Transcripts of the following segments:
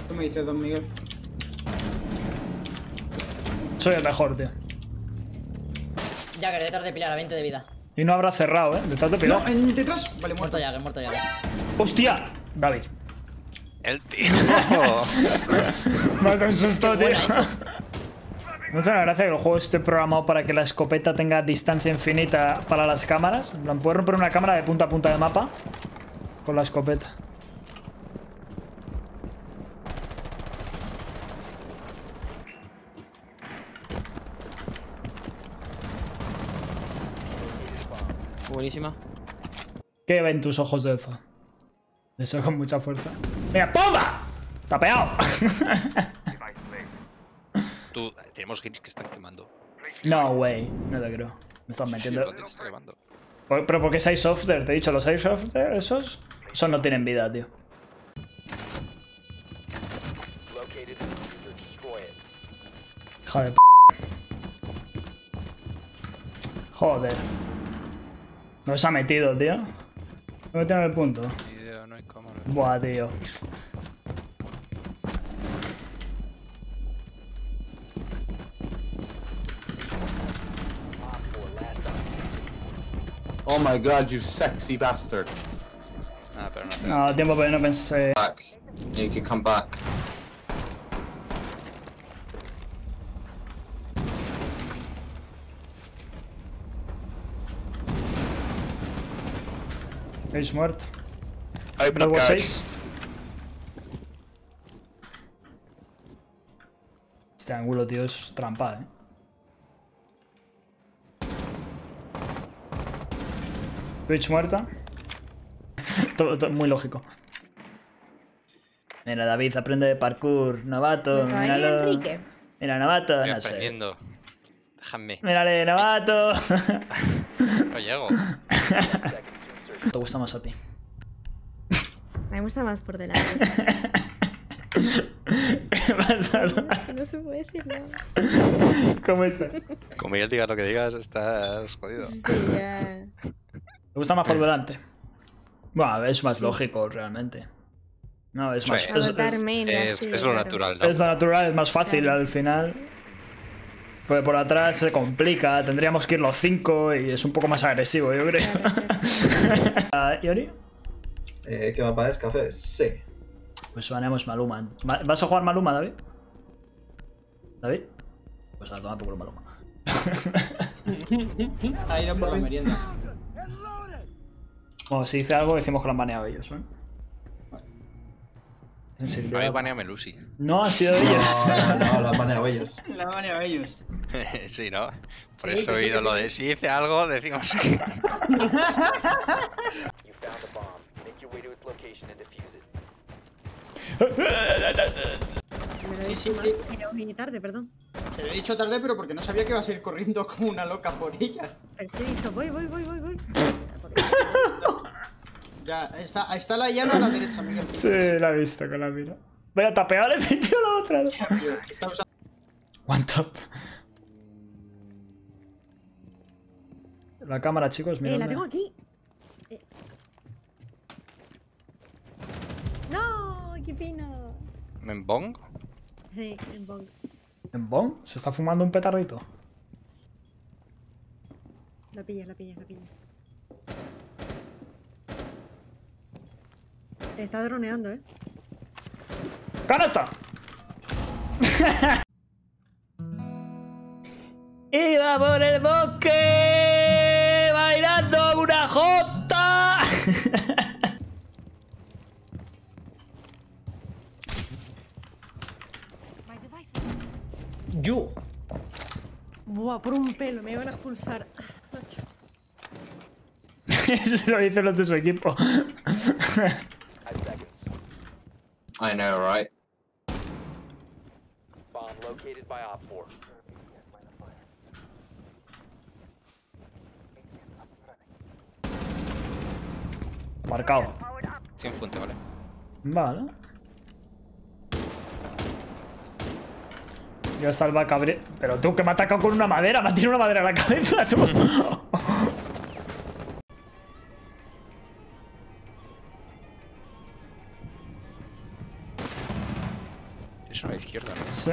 ¿Qué me dices, don Miguel? Soy el mejor, tío. Jagger, detrás de Pilar, a 20 de vida. Y no habrá cerrado, detrás de Pilar. No, detrás. Vale, Muerto muerto. Jagger, muerto Jagger. ¡Hostia! David. El tío. Me has dado un susto, tío. ¿No te da gracia que el juego esté programado para que la escopeta tenga distancia infinita para las cámaras? En plan, puedes romper una cámara de punta a punta de mapa con la escopeta. Buenísima. ¿Qué ven tus ojos de elfo? Eso con mucha fuerza. ¡Mira, ¡pomba! ¡Tapeado! Tú, tenemos hits que están quemando. No way, no te creo. Me estás Sí, metiendo. lo está quemando. Pero porque es Softer, te he dicho, los Softer, esos no tienen vida, tío. Hijo de p. Joder. No se ha metido, tío. No me en el punto. Video, no hay cámara. Buah, tío. Oh my god, you sexy bastard. Ah, pero no te No, tiempo, pero no pensé. Back. You can come back. Veis muerto. Open up Luego garage. 6. Este ángulo, tío, es trampa, Twitch muerta. Todo muy lógico. Mira, David, aprende de parkour. Novato, míralo. Enrique. Mira, novato, Estoy no sé. aprendiendo. Déjame. Mírale, novato. No llego. ¿Te gusta más a ti? Me gusta más por delante. ¿Qué pasa? No se puede decir nada. ¿Cómo está? Como Miguel diga lo que digas, estás jodido. Sí, ya. ¿Te gusta más por delante? Bueno, es más lógico, realmente. No, es más... Sí. Agotarme y Es, así, es lo claro. natural, ¿no? Es lo natural, es más fácil Claro. al final. Porque por atrás se complica, tendríamos que ir los 5 y es un poco más agresivo, yo creo. Claro, ¿Yori? ¿Qué mapa es? ¿Café? Sí. Pues ganemos Maluma. ¿Vas a jugar Maluma, David? ¿David? Pues a tomar por culo Maluma. Ha ido por la merienda. Bueno, si dice algo, decimos que lo han baneado ellos, ¿no? En serio. Ahí baneame Lucy. No han sido ellos. No, lo han baneado ellos. La han baneado ellos. Sí, ¿no? Por Sí, eso que he sí, oído que lo sí. de si dice algo, decimos que... Me lo he Sí, dicho sí, mal. Pero vine tarde, perdón. Te lo he dicho tarde, pero porque no sabía que ibas a ir corriendo como una loca por ella. Pero sí he dicho, voy. Ya, ahí está la llana a la derecha, Miguel. Sí, la he visto con la mira. Voy a tapear, le metió la otra. Está usando... One top. La cámara, chicos, mira. La tengo aquí. No, qué pena. ¿Membong? Sí, en bong. ¿En Bong? ¿Se está fumando un petardito? La pillas. Está droneando, ¡Canasta! Iba por el bosque bailando una jota. Yo. Buah, por un pelo, me iban a expulsar. Macho. Eso lo dicen los de su equipo. I know, right? Marcado. Sin funte, ¿vale? Vale. Ya está el bacabre. Pero tú que me ha atacado con una madera, me ha tirado una madera en la cabeza, tú. Es una izquierda, ¿no? Sí.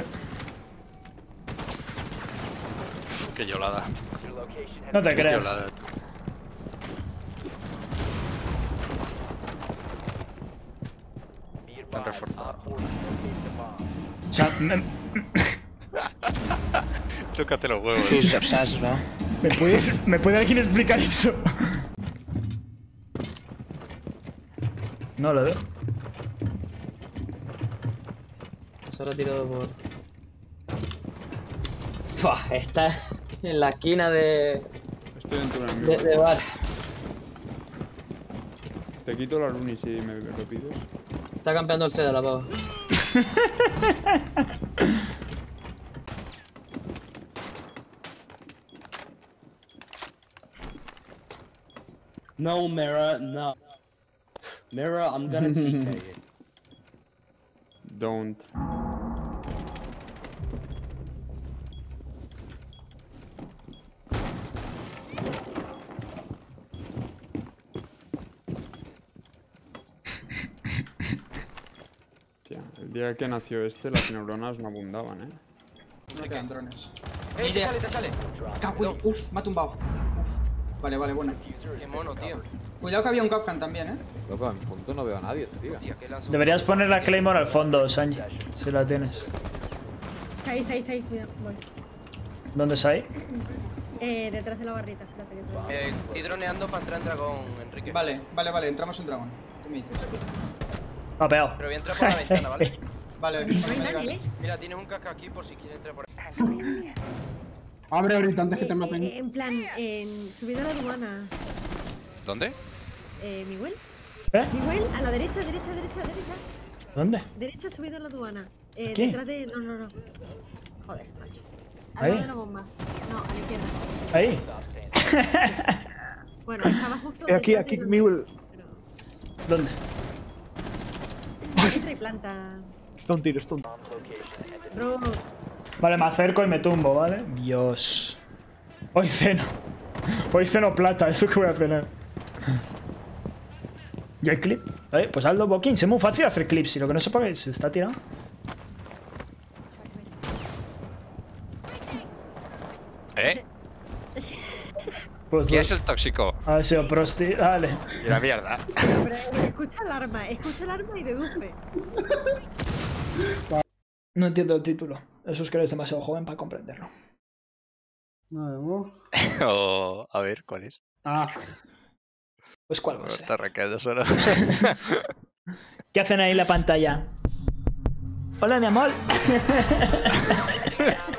Qué llorada. No te Qué creas. llorada. Tan reforzado. O sea, Tócate los huevos. Sí, es obsessed, bro. ¿me puede alguien explicar eso? No lo veo. Se ha retirado por... Fua, está en la esquina de... Estoy dentro de un amigo. de bar. Te quito la luni si me lo pides. Está campeando el seda, la pava. No, Mira, no. Mira, I'm gonna TK you. Don't. Hostia, el día que nació este, las neuronas no abundaban, ¿eh? No quedan drones. ¡Ey, te sale! Cago, uf, me ha tumbado. Uf. Vale, vale, buena. ¡Qué mono, tío! Cuidado que había un Capcan también, Loco, en punto no veo a nadie, tío. Deberías poner la Claymore al fondo, Sanji. Si la tienes. Está ahí, cuidado. Voy. ¿Dónde está ahí? Detrás de la barrita, espérate que te voy. Estoy droneando para entrar en dragón, Enrique. Vale, entramos en dragón. ¿Qué me dices? Ha pegado. Pero voy a entrar por la ventana, ¿vale? Vale, No hay cuando me nadie, digas. Mira, tienes un caca aquí por si quieres entrar por ahí. Abre ahorita antes que te maten. En plan, subido a la aduana. ¿Dónde? ¿Miguel? ¿Eh? Miguel, a la derecha. ¿Dónde? Derecha, subido a la aduana. ¿Aquí? Detrás de... No. Joder, macho. Al ¿Ahí? lado de la bomba. No, a la izquierda. Ahí. Bueno, estaba justo... Aquí, detrás de donde- Miguel. ¿Dónde? Entra y planta. Está un tiro. Bro, Vale, me acerco y me tumbo, ¿vale? Dios. Hoy ceno. Hoy ceno plata, eso que voy a cenar. ¿Y el clip? Pues hazlo, Bokin. Es muy fácil hacer clips. Si lo que no sepa que se está tirando. Pues, ¿Quién es el tóxico? ha sido prosti. Dale. Y la mierda. pero escucha el arma y deduce. No entiendo el título. Eso es que eres demasiado joven para comprenderlo. Oh, a ver, ¿cuál es? Pues cuál va a ser. Está arrancando solo. ¿Qué hacen ahí en la pantalla? Hola, mi amor.